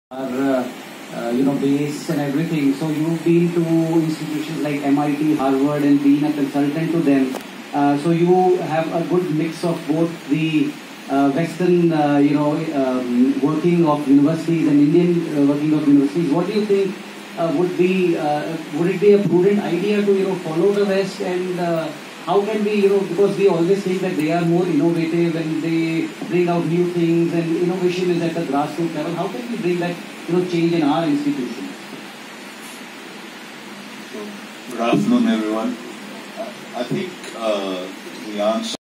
base and everything. So you've been to institutions like MIT, Harvard, and been a consultant to them. So you have a good mix of both the Western, working of universities and Indian working of universities. What do you think would it be a prudent idea to follow the West, and how can we because we always think that they are more innovative and they bring out new things and innovation is at the grassroots level. How can we bring that change in our institutions? Good afternoon, everyone. I think the answer